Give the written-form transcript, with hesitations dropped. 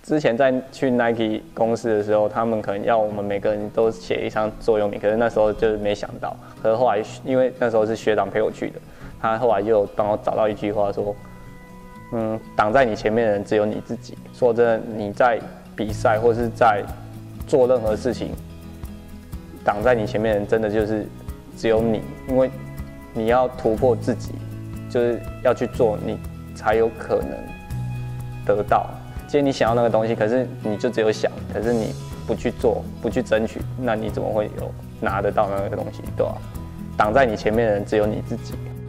之前在去 Nike 公司的时候，他们可能要我们每个人都写一张座右铭，可是那时候就是没想到。可是后来因为那时候是学长陪我去的，他后来就帮我找到一句话说，挡在你前面的人只有你自己。说真的，你在比赛或是在做任何事情，挡在你前面的人真的就是只有你，因为你要突破自己，就是要去做，你才有可能得到。今天你想要那个东西，可是你就只有想，可是你不去做，不去争取，那你怎么会有拿得到那个东西，对吧？挡在你前面的人只有你自己。